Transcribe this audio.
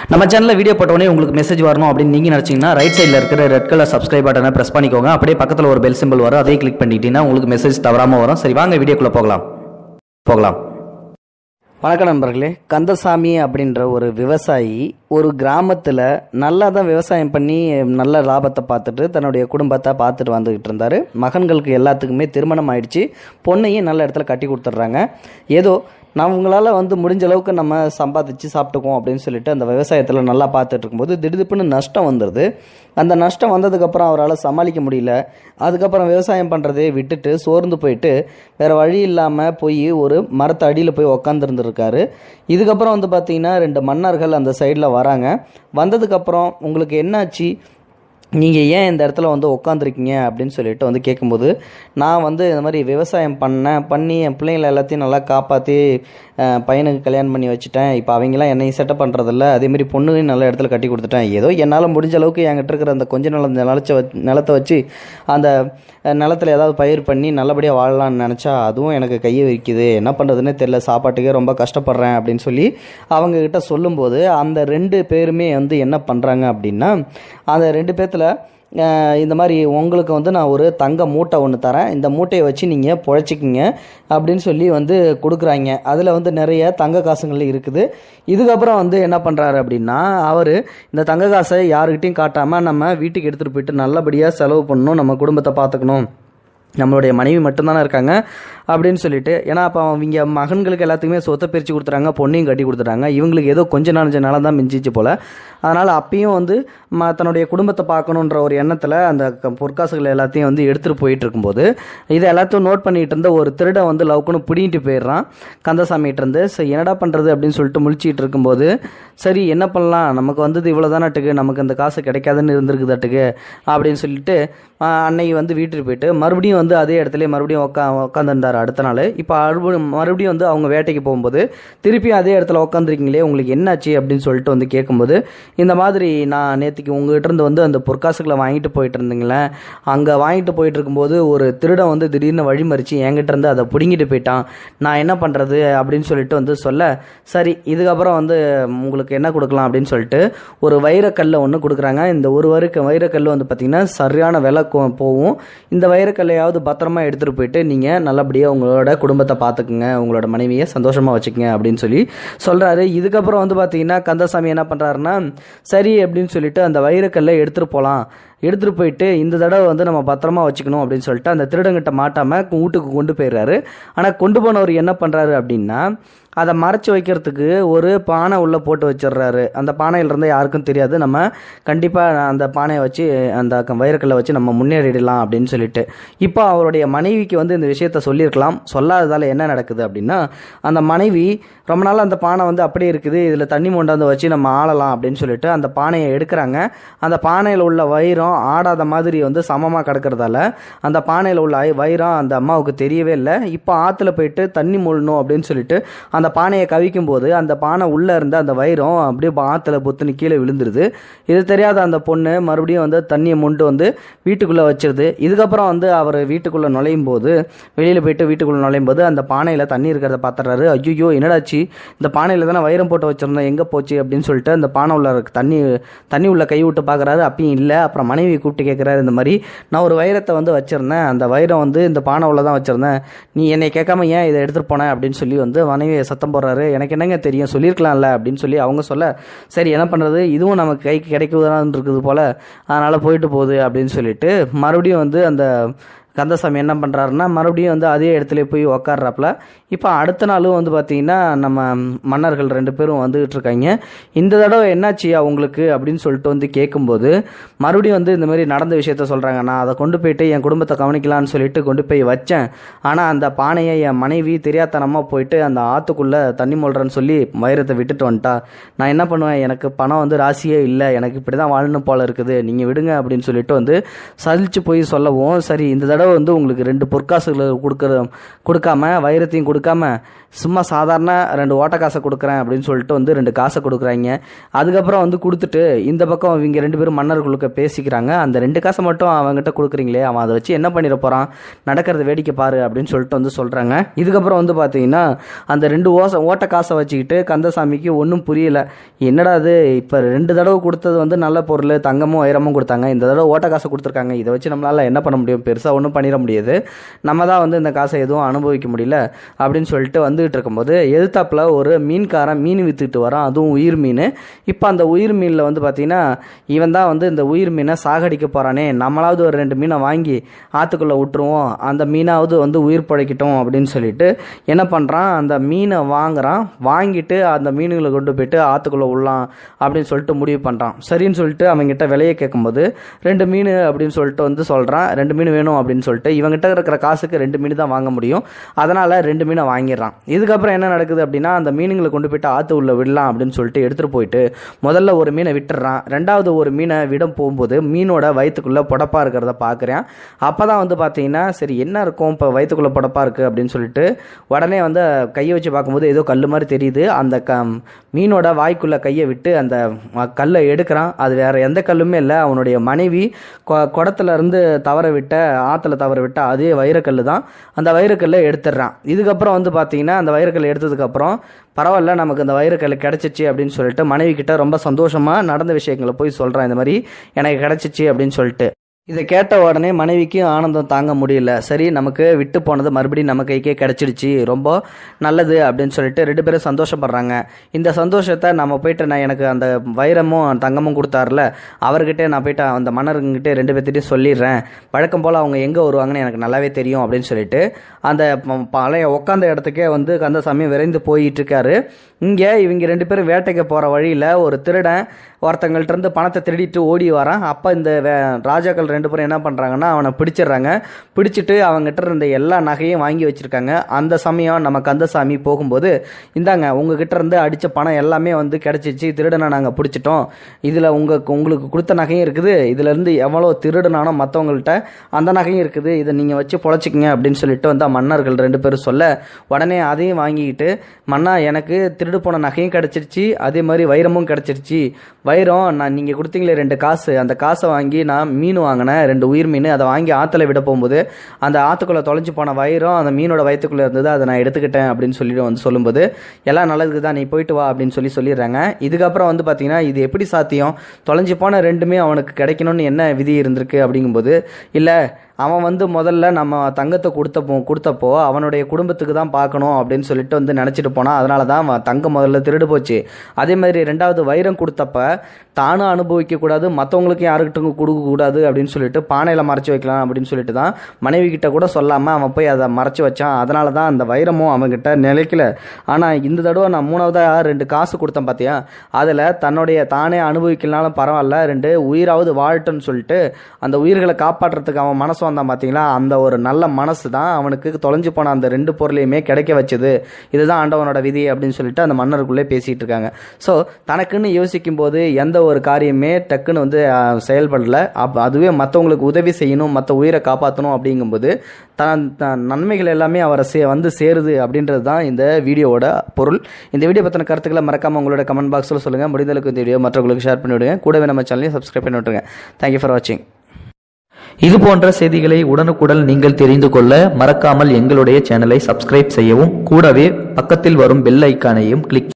நம்ம சேனல்ல வீடியோ போட்டோனே உங்களுக்கு மெசேஜ் வரணும் அப்படின்னு நீங்க நினைச்சீங்கன்னா ரைட் சைடுல இருக்கிற ரெட் கலர் சப்ஸ்கிரைப் பட்டனை பிரஸ் பண்ணிக்கோங்க. அப்படியே பக்கத்துல ஒரு பெல் சிம்பிள் வரும், அதையும் கிளிக் பண்ணிட்டீங்கன்னா உங்களுக்கு மெசேஜ் தவறாம வரும். சரி, வாங்க வீடியோக்குள்ள போகலாம். வணக்கம் நண்பர்களே. கந்தசாமி அப்படின்ற ஒரு விவசாயி ஒரு கிராமத்தில் நல்லா தான் விவசாயம் பண்ணி நல்ல லாபத்தை பார்த்துட்டு தன்னுடைய குடும்பத்தை பார்த்துட்டு வந்துக்கிட்டு இருந்தார். மகன்களுக்கு எல்லாத்துக்குமே திருமணம் ஆயிடுச்சு. பொண்ணையும் நல்ல இடத்துல கட்டி கொடுத்துட்றாங்க. ஏதோ நம்மளால் முடிஞ்ச அளவுக்கு நம்ம சம்பாதிச்சு சாப்பிட்டுக்குவோம் அப்படின்னு சொல்லிட்டு அந்த விவசாயத்தில் நல்லா பார்த்துட்டு இருக்கும்போது திடீர்னு நஷ்டம் வந்துடுது. அந்த நஷ்டம் வந்ததுக்கப்புறம் அவரால் சமாளிக்க முடியல. அதுக்கப்புறம் விவசாயம் பண்ணுறதே விட்டுட்டு சோர்ந்து போயிட்டு வேறு வழி இல்லாமல் போய் ஒரு மரத்து அடியில் போய் உக்காந்துருந்துருக்காரு. இதுக்கப்புறம் பார்த்திங்கன்னா 2 மன்னர்கள் அந்த சைடில் வராங்க. வந்ததுக்கப்புறம் உங்களுக்கு என்னாச்சு, நீங்கள் ஏன் இந்த இடத்துல உட்காந்துருக்கீங்க அப்படின்னு சொல்லிட்டு கேட்கும்போது, நான் இந்த மாதிரி விவசாயம் பண்ணி என் பிள்ளைங்களை எல்லாத்தையும் நல்லா காப்பாற்றி பையனுக்கு கல்யாணம் பண்ணி வச்சுட்டேன். இப்போ அவங்களாம் என்னையும் செட்டப் பண்ணுறதில்ல. அதேமாதிரி பொண்ணுலையும் நல்ல இடத்துல கட்டி கொடுத்துட்டேன். ஏதோ என்னால் முடிஞ்ச அளவுக்கு என்கிட்ட இருக்கிற அந்த கொஞ்ச நிலத்தை வச்சு அந்த நிலத்தில் ஏதாவது பயிர் பண்ணி நல்லபடியாக வாழலான்னு நினச்சா அதுவும் எனக்கு கையை விரிக்குது. என்ன பண்ணுறதுன்னே தெரியல, சாப்பாட்டுக்கே ரொம்ப கஷ்டப்படுறேன் அப்படின்னு சொல்லி அவங்கக்கிட்ட சொல்லும்போது அந்த 2 பேருமே என்ன பண்ணுறாங்க அப்படின்னா, அந்த 2 பேர்த்தில் இந்த மாதிரி உங்களுக்கு நான் ஒரு தங்க மூட்டை ஒன்று தரேன், இந்த மூட்டையை வச்சு நீங்கள் பொழைச்சிக்கிங்க அப்படின்னு சொல்லி கொடுக்குறாங்க. அதில் நிறைய தங்க காசுகள் இருக்குது. இதுக்கப்புறம் என்ன பண்ணுறாரு அப்படின்னா, அவர் இந்த தங்க காசை யாருக்கிட்டையும் காட்டாமல் நம்ம வீட்டுக்கு எடுத்துகிட்டு போயிட்டு நல்லபடியாக செலவு பண்ணணும், நம்ம குடும்பத்தை பார்த்துக்கணும், நம்மளுடைய மனைவி மட்டும்தானே இருக்காங்க அப்படின்னு சொல்லிட்டு. ஏன்னா அப்போ அவங்க மகன்களுக்கு எல்லாத்துக்குமே சொத்தை பிரித்து கொடுத்துறாங்க, பொண்ணையும் கட்டி கொடுத்துட்டாங்க. இவங்களுக்கு ஏதோ கொஞ்ச நாள் தான் மிஞ்சிச்சு போல். அதனால் அப்பயும் தன்னுடைய குடும்பத்தை பார்க்கணுன்ற ஒரு எண்ணத்தில் அந்த பொற்காசுகள் எல்லாத்தையும் எடுத்துகிட்டு போயிட்டு இருக்கும்போது இதை எல்லாத்தையும் நோட் பண்ணிகிட்டு இருந்த ஒரு திருடன் லவுக்குன்னு பிடிங்கிட்டு போயிடுறான் கந்தசாமிகிட்ட இருந்து. சரி, என்னடா பண்ணுறது அப்படின்னு சொல்லிட்டு முழிச்சிட்டு இருக்கும்போது, சரி என்ன பண்ணலாம், நமக்கு இவ்வளோ தானாட்டுக்கு, நமக்கு அந்த காசு கிடைக்காதுன்னு இருந்திருக்குதாட்டுக்கு அப்படின்னு சொல்லிட்டு அன்னைக்கு வீட்டுக்கு போயிட்டு மறுபடியும் அதே இடத்துல மறுபடியும் உட்காந்துருந்தார் அடுத்த நாள். இப்போ மறுபடியும் அவங்க வேட்டைக்கு போகும்போது திருப்பியும் அதே இடத்துல உட்காந்துருக்கீங்களே, உங்களுக்கு என்னாச்சு அப்படின்னு சொல்லிட்டு கேட்கும்போது, இந்த மாதிரி நான் நேற்றுக்கு உங்ககிட்ட இருந்து அந்த பொற்காசுகளை வாங்கிட்டு போயிட்டு இருந்தீங்களே, அங்கே வாங்கிட்டு போயிட்டு இருக்கும்போது ஒரு திருடன் திடீர்னு வழிமறிச்சு என்கிட்ட இருந்து அதை பிடுங்கிட்டு போயிட்டான், நான் என்ன பண்ணுறது அப்படின்னு சொல்லிட்டு சொல்ல, சரி இதுக்கப்புறம் உங்களுக்கு என்ன கொடுக்கலாம் அப்படின்னு சொல்லிட்டு ஒரு வைரக்கல்லை ஒன்று கொடுக்குறாங்க. இந்த ஒரு வைரக்கல் பார்த்திங்கன்னா சரியான விலை போகும். இந்த வைரக்கல்லையாவது பத்திரமா எடுத்துகிட்டு போயிட்டு நீங்கள் நல்லபடியாக உங்களோட குடும்பத்தை பார்த்துக்குங்க, உங்களோட மனைவியை சந்தோஷமாக வச்சுக்கங்க அப்படின்னு சொல்லி சொல்கிறாரு. இதுக்கப்புறம் பார்த்தீங்கன்னா கந்தசாமி என்ன பண்ணுறாருன்னா, சரி அப்படின்னு சொல்லிட்டு அந்த வைரக்கல்லை எடுத்துகிட்டு போகலாம், எடுத்துகிட்டு போயிட்டு இந்த தடவை நம்ம பத்திரமா வச்சுக்கணும் அப்படின்னு சொல்லிட்டு அந்த திருடங்கிட்ட மாட்டாமல் வீட்டுக்கு கொண்டு போயிடுறாரு. ஆனால் கொண்டு போனவர் என்ன பண்ணுறாரு அப்படின்னா, அதை மறைச்சி வைக்கிறதுக்கு ஒரு பானை உள்ளே போட்டு வச்சிடுறாரு. அந்த பானையிலிருந்து யாருக்கும் தெரியாது, நம்ம கண்டிப்பாக அந்த பானையை வச்சு அந்த வைரக்கல்லை வச்சு நம்ம முன்னேறிடலாம் அப்படின்னு சொல்லிட்டு. இப்போ அவருடைய மனைவிக்கு இந்த விஷயத்த சொல்லியிருக்கலாம். சொல்லாததால் என்ன நடக்குது அப்படின்னா, அந்த மனைவி ரொம்ப நாள் அந்த பானை அப்படியே இருக்குது, இதில் தண்ணி மொண்டாந்து வச்சு நம்ம ஆளலாம் அப்படின்னு சொல்லிட்டு அந்த பானையை எடுக்கிறாங்க. அந்த பானையில் உள்ள வைரம் ஆடாத மாதிரி சமமாக கிடக்கிறதால அந்த பானையில் உள்ள வைரம் அந்த அம்மாவுக்கு தெரியவே இல்லை. இப்போ ஆற்றுல போயிட்டு தண்ணி மூழணும் அப்படின்னு சொல்லிட்டு அந்த பானையை கவிக்கும் போது அந்த பானை உள்ளே இருந்த அந்த வைரம் அப்படியே ஆற்றுல பொத்துன்னு கீழே விழுந்துருது. இது தெரியாத அந்த பொண்ணு மறுபடியும் தண்ணியை மொண்டு வீட்டுக்குள்ளே வச்சிருது. இதுக்கப்புறம் அவர் வீட்டுக்குள்ளே நுழையும் போது, வெளியில் போயிட்டு வீட்டுக்குள்ளே நுழையும் போது அந்த பானையில் தண்ணி இருக்கிறத பார்த்துறாரு. ஐயோ என்னடாச்சு, இந்த பானையில் தானே வைரம் போட்டு வச்சிருந்தோம், எங்கே போச்சு அப்படின்னு சொல்லிட்டு அந்த பானை உள்ள தண்ணி உள்ள கை விட்டு பார்க்குறாரு. அப்பயும் இல்லை. அப்புறம் மனைவி கூப்பிட்டு கேட்குறாரு, இந்த மாதிரி நான் ஒரு வைரத்தை வச்சிருந்தேன், அந்த வைரம் இந்த பானை உள்ள தான் வச்சிருந்தேன், நீ என்னை கேட்காம ஏன் இதை எடுத்துகிட்டு போனேன் அப்படின்னு சொல்லி மனைவியை சத்தம் போடுறாரு. எனக்கு என்னங்க தெரியும், சொல்லியிருக்கலாம்ல அப்படின்னு சொல்லி அவங்க சொல்ல, சரி என்ன பண்ணுறது, இதுவும் நமக்கு கைக்கு கிடைக்குதான்னு இருக்குது போல், அதனால் போயிட்டு போகுது அப்படின்னு சொல்லிட்டு மறுபடியும் அந்த கந்தசாமி என்ன பண்ணுறாருன்னா மறுபடியும் அதே இடத்துல போய் உக்காடுறாப்புல. இப்போ அடுத்த நாளும் பார்த்தீங்கன்னா நம்ம மன்னர்கள் 2 பேரும் வந்துகிட்டு இருக்காங்க. இந்த தடவை என்னாச்சு அவங்களுக்கு அப்படின்னு சொல்லிட்டு கேட்கும்போது மறுபடியும் இந்த மாதிரி நடந்த விஷயத்த சொல்கிறாங்க. நான் அதை கொண்டு போயிட்டு என் குடும்பத்தை கவனிக்கலான்னு சொல்லிட்டு கொண்டு போய் வச்சேன். ஆனால் அந்த பானையை என் மனைவி தெரியாதனமாக போயிட்டு அந்த ஆற்றுக்குள்ளே தண்ணி மொழ்றன்னு சொல்லி வைரத்தை விட்டுட்டு வந்துட்டா. நான் என்ன பண்ணுவேன், எனக்கு பணம் ராசியே இல்லை, எனக்கு இப்படி தான் வாழணும் போல இருக்குது, நீங்கள் விடுங்க அப்படின்னு சொல்லிட்டு சலிச்சு போய் சொல்லவும், சரி இந்த தடவை வந்து உங்களுக்கு 2 பொற்காசுகளை கொடுக்காம வைரத்தையும் கொடுக்காம சும்மா சாதாரண 2 ஓட்ட காசை கொடுக்குறேன் அப்படின்னு சொல்லிட்டு வந்து 2 காசை கொடுக்குறாங்க. அதுக்கப்புறம் வந்து கொடுத்துட்டு இந்த பக்கம் இவங்க 2 பேரும் மன்னர்களுக்கு பேசிக்கிறாங்க. அந்த 2 காசை மட்டும் அவங்ககிட்ட கொடுக்குறீங்களே, அவன் அதை வச்சு என்ன பண்ணிட போகிறான், நடக்கிறத வேடிக்கை பாரு அப்படின்னு சொல்லிட்டு வந்து சொல்கிறாங்க. இதுக்கப்புறம் வந்து பார்த்தீங்கன்னா அந்த 2 ஓட்ட காசை வச்சுக்கிட்டு கந்தசாமிக்கு ஒன்றும் புரியல. என்னடா அது, இப்போ 2 தடவை கொடுத்தது வந்து நல்ல பொருள், தங்கமும் வைரமும் கொடுத்தாங்க, இந்த தடவை ஓட்ட காசை கொடுத்துருக்காங்க, இதை வச்சு நம்மளால் என்ன பண்ண முடியும், பெருசாக ஒன்றும் பண்ணிட முடியாது, நம்ம தான் வந்து இந்த காசை எதுவும் அனுபவிக்க முடியல அப்படின்னு சொல்லிட்டு வந்துகிட்டு இருக்கும்போது எதிர்த்தாப்புல ஒரு மீன்காரன் மீன் வித்துக்கிட்டு வரான், அதுவும் உயிர் மீன். இப்போ அந்த உயிர் மீனில் வந்து பார்த்தீங்கன்னா இவன் தான் வந்து இந்த உயிர் மீனை சாகடிக்க போகிறானே, நம்மளாவது ஒரு 2 மீனை வாங்கி ஆற்றுக்குள்ளே விட்டுருவோம், அந்த மீனாவது வந்து உயிர் பழைக்கட்டும் அப்படின்னு சொல்லிட்டு என்ன பண்ணுறான், அந்த மீனை வாங்கிட்டு அந்த மீன்களை கொண்டு போயிட்டு ஆற்றுக்குள்ளே விடலாம் அப்படின்னு சொல்லிட்டு முடிவு பண்ணுறான். சரின்னு சொல்லிட்டு அவங்ககிட்ட விலையை கேட்கும்போது 2 மீன் அப்படின்னு சொல்லிட்டு வந்து சொல்கிறான். 2 மீன் வேணும் அப்படின்னு சொல்லிட்டு இவங்ககிட்ட இருக்கிற காசுக்கு 2 மீன் தான் வாங்க முடியும், அதனால் 2 மீனை வாங்கிடுறான். இதுக்கப்புறம் என்ன நடக்குது அப்படின்னா, அந்த மீனுங்களை கொண்டு போயிட்டு ஆற்று உள்ள விடலாம் அப்படின்னு சொல்லிட்டு எடுத்துகிட்டு போயிட்டு முதல்ல ஒரு மீனை விட்டுறான். 2வது ஒரு மீனை விட போகும்போது மீனோட வயிற்றுக்குள்ளே புடப்பா இருக்கிறத பார்க்குறேன். அப்போ தான் வந்து பார்த்தீங்கன்னா சரி என்ன இருக்கும் இப்போ வயிற்றுக்குள்ளே புடப்பா இருக்குது அப்படின்னு சொல்லிட்டு உடனே வந்து கையை வச்சு பார்க்கும்போது ஏதோ கல் மாதிரி தெரியுது. அந்த மீனோட வாய்க்குள்ளே கையை விட்டு அந்த கல்லை எடுக்கிறான். அது வேறு எந்த கல்லுமே இல்லை, அவனுடைய மனைவி குடத்துல இருந்து ஆற்றுல தவற விட்ட அதே வைரக்கல் தான். அந்த வைரக்கல்லை எடுத்துடுறான். இதுக்கப்புறம் வந்து பார்த்தீங்கன்னா அந்த வைரக்கல் எடுத்ததுக்கப்புறம் பரவாயில்ல நமக்கு அந்த வைரக்கல் கிடச்சிச்சு அப்படின்னு சொல்லிட்டு மனைவி கிட்ட ரொம்ப சந்தோஷமாக நடந்த விஷயங்களை போய் சொல்கிறான், இந்த மாதிரி எனக்கு கிடச்சிச்சு அப்படின்னு சொல்லிட்டு. இதை கேட்ட உடனே மனைவிக்கு ஆனந்தம் தாங்க முடியல. சரி நமக்கு விட்டு போனது மறுபடியும் நம்ம கைக்கே கிடச்சிடுச்சு, ரொம்ப நல்லது அப்படின்னு சொல்லிட்டு 2 பேரும் சந்தோஷப்படுறாங்க. இந்த சந்தோஷத்தை நம்ம போயிட்டு நான் எனக்கு அந்த வைரமும் தங்கமும் கொடுத்தாருல அவர்கிட்ட நான் போயிட்டு அந்த மன்னர்கிட்ட 2 பேர்த்திட்டையும் சொல்லிடுறேன், வழக்கம் போல் அவங்க எங்கே வருவாங்கன்னு எனக்கு நல்லாவே தெரியும் அப்படின்னு சொல்லிட்டு அந்த பழைய உட்காந்த இடத்துக்கே வந்து கந்தசாமி விரைந்து போயிட்டு இருக்காரு. இங்கே இவங்க 2 பேரும் வேட்டைக்கு போகிற வழியில் ஒரு திருடன் ஒருத்தங்கள்ட்ட இருந்து பணத்தை திருடிட்டு ஓடி வரான். அப்போ இந்த ராஜாக்கள் 2 பேரும் என்ன பண்ணுறாங்கன்னா அவனை பிடிச்சிட்டு அவங்ககிட்ட இருந்த எல்லா நகையும் வாங்கி வச்சுருக்காங்க. அந்த சமயம் நம்ம கந்தசாமி போகும்போது இந்தாங்க உங்ககிட்ட இருந்து அடித்த பணம் எல்லாமே வந்து கிடச்சிச்சு, திருடனை நாங்கள் பிடிச்சிட்டோம், இதில் உங்களுக்கு கொடுத்த நகையும் இருக்குது, இதிலேருந்து எவ்வளோ திருடனானோ மற்றவங்கள்ட்ட அந்த நகையும் இருக்குது, இதை நீங்கள் வச்சு பொழைச்சிக்கிங்க அப்படின்னு சொல்லிட்டு வந்து மன்னர்கள் 2 பேரும் சொல்ல உடனே அதையும் வாங்கிக்கிட்டு மன்னா எனக்கு திருடு போன நகையும் கிடச்சிருச்சு, அதே மாதிரி வைரமும் கிடச்சிருச்சு, வைரம் நான் நீங்கள் கொடுத்தீங்களே 2 காசு, அந்த காசை வாங்கி நான் மீன் வாங்கினேன், 2 உயிர் மீன், அதை வாங்கி ஆற்றுல விட போகும்போது அந்த ஆற்றுக்குள்ளே தொலைஞ்சு போன வைரம் அந்த மீனோட வயிற்றுக்குள்ளே இருந்தது, அதை நான் எடுத்துக்கிட்டேன் அப்படின்னு சொல்லிட்டு வந்து சொல்லும்போது எல்லாம் நல்லதுக்கு தான் நீ போயிட்டு வா அப்படின்னு சொல்லிடுறாங்க. இதுக்கப்புறம் வந்து பார்த்தீங்கன்னா இது எப்படி சாத்தியம், தொலைஞ்சு போன 2மே அவனுக்கு கிடைக்கணும்னு என்ன விதி இருந்திருக்கு அப்படிங்கும்போது இல்லை அவன் வந்து முதல்ல நம்ம தங்கத்தை கொடுத்தப்போ அவனுடைய குடும்பத்துக்கு தான் பார்க்கணும் அப்படின்னு சொல்லிட்டு வந்து நினச்சிட்டு போனான், அதனால தான் அவன் தங்கம் முதல்ல திருடு போச்சு. அதே மாதிரி 2வது வைரம் கொடுத்தப்ப தானும் அனுபவிக்கக்கூடாது, மற்றவங்களுக்கு யாருக்கிட்டும் கொடுக்கக்கூடாது அப்படின்னு சொல்லிட்டு பானையில் மறைச்சி வைக்கலாம் அப்படின்னு சொல்லிட்டு தான் மனைவி கிட்ட கூட சொல்லாமல் அவன் போய் அதை மறைச்சி வச்சான். அதனால தான் அந்த வைரமும் அவன்கிட்ட நிலைக்கல. ஆனால் இந்த தடவை நான் 3வதாக 2 காசு கொடுத்தேன் பார்த்தியா, அதில் தானே அனுபவிக்கலனாலும் பரவாயில்ல 2 உயிராவது வாழட்டுன்னு சொல்லிட்டு அந்த உயிர்களை காப்பாற்றுறதுக்கு அவன் மனசு வந்தான் பார்த்தீங்களா, அந்த ஒரு நல்ல மனசு தான் அவனுக்கு தொலைஞ்சு போன அந்த 2 பொருளையுமே கிடைக்க வச்சது, இதுதான் ஆண்டவனோட விதி அப்படின்னு சொல்லிட்டு அந்த மன்னருக்குள்ளே பேசிகிட்டு இருக்காங்க. ஸோ தனக்குன்னு யோசிக்கும் போது எந்த ஒரு காரியமே டக்குன்னு வந்து செயல்படல, அதுவே மற்றவங்களுக்கு உதவி செய்யணும், மற்ற உயிரை காப்பாற்றணும் அப்படிங்கும்போது நன்மைகள் எல்லாமே அவரை வந்து சேருது அப்படின்றது தான் இந்த வீடியோவோட பொருள். இந்த வீடியோ பற்றின கருத்துக்களை மறக்காமல் உங்களோட கமெண்ட் பாக்ஸில் சொல்லுங்கள். முடிந்தளவுக்கு இந்த வீடியோ மற்றவங்களுக்கு ஷேர் பண்ணி விடுங்க. கூடவே நம்ம சேனலையும் சப்ஸ்கிரைப் பண்ணி விட்டுருங்க. தேங்க்யூ ஃபார் வாட்சிங். இது போன்ற செய்திகளை உடனுக்குடன் நீங்கள் தெரிந்து கொள்ள மறக்காமல் எங்களுடைய சேனலை சப்ஸ்கிரைப் செய்யவும், கூடவே பக்கத்தில் வரும் பெல் ஐக்கானையும் கிளிக்